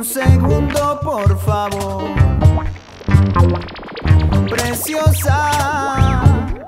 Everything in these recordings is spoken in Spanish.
un segundo, por favor, preciosa.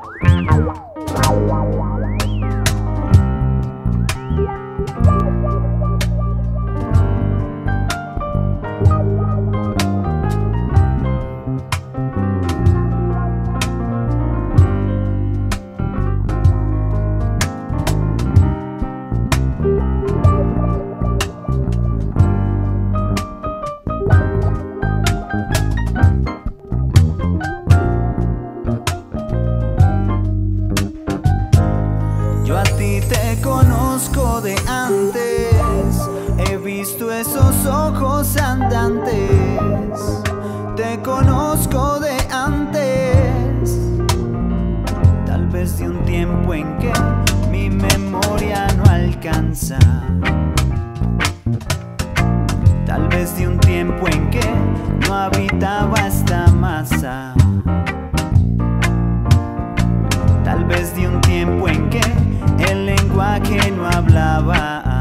Yo a ti te conozco de antes, he visto esos ojos andantes, te conozco de antes, tal vez de un tiempo en que mi memoria no alcanza, tal vez de un tiempo en que no habitaba esta masa, tal vez de un tiempo en que el lenguaje no hablaba,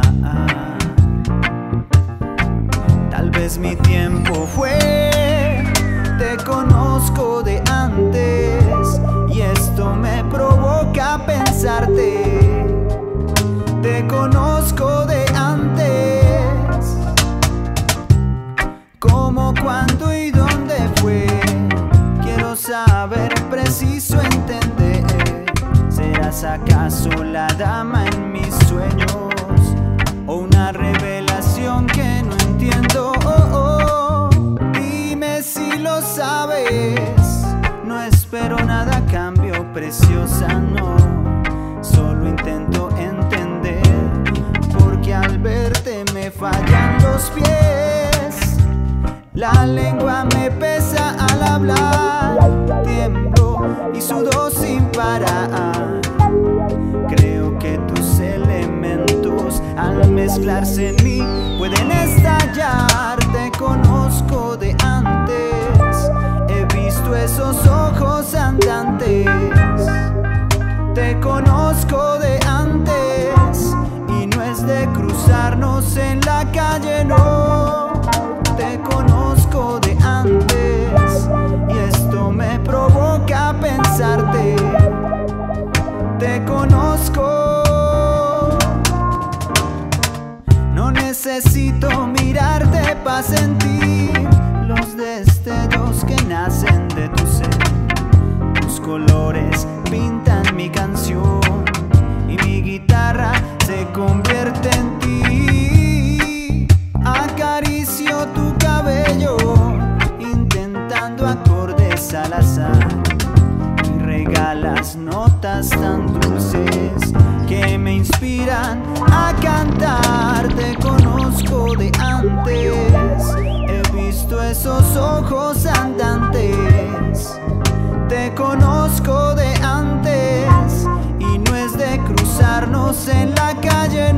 tal vez mi tiempo fue, te conozco de antes y esto me provoca pensarte, te conozco de antes, cómo, cuándo y dónde fue, quiero saber, preciso entender. ¿Serás acaso la dama en mis sueños o una revelación que no entiendo? Dime si lo sabes, no espero nada a cambio, preciosa, no. Solo intento entender, porque al verte me fallan los pies, la lengua me pesa al hablar, tiemblo y sudo sin parar. Creo que tus elementos al mezclarse en mí pueden estallar. Te conozco de antes, he visto esos ojos andantes, te conozco de antes y no es de cruzarnos en la calle, no. Te conozco de antes y esto me provoca pensarte, te conozco. No necesito mirarte para sentir los destellos que nacen de tu ser. Tus colores pintan mi canción y mi guitarra se convierte en ti. Acaricio tu cabello intentando acordes al azar y regalas notas tan dulces que me inspiran a cantar. Te conozco de antes, he visto esos ojos andantes, te conozco de antes y no es de cruzarnos en la calle,